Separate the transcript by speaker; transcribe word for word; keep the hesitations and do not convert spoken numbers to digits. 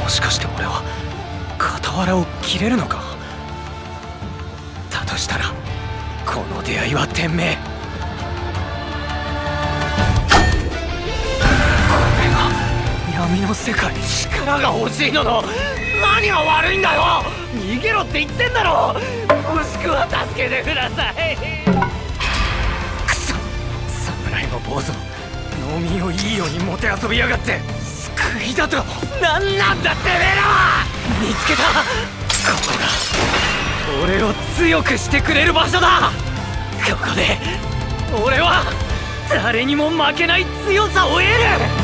Speaker 1: もしかして俺は傍らを切れるのか。だとしたらこの出会いは天命。これが闇の世界。力が欲しいのの何が悪いんだよ。逃げろって言ってんだろ。もしくは助けてください。くそ、侍も坊主も農民をいいようにもてあそびやがって。救いだと何なんだてめえらは。見つけた。ここが俺を強くしてくれる場所だ。ここで俺は誰にも負けない強さを得る。